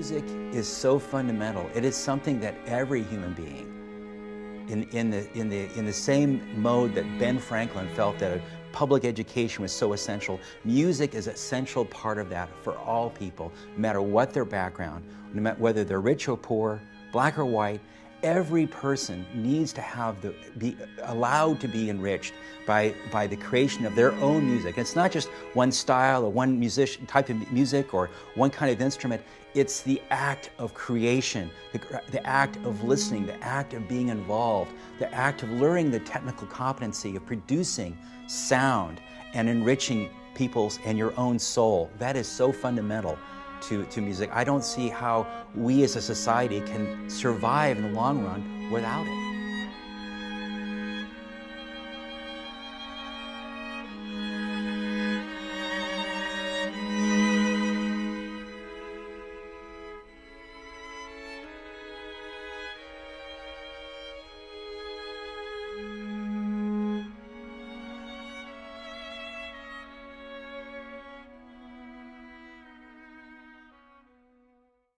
Music is so fundamental. It is something that every human being, in the same mode that Ben Franklin felt that a public education was so essential, music is an essential part of that for all people, no matter what their background, no matter whether they're rich or poor, black or white. Every person needs to be allowed to be enriched by the creation of their own music. It's not just one style or one type of music or one kind of instrument. It's the act of creation, the act of listening, the act of being involved, the act of learning the technical competency of producing sound and enriching people's and your own soul. That is so fundamental to music. I don't see how we as a society can survive in the long run without it.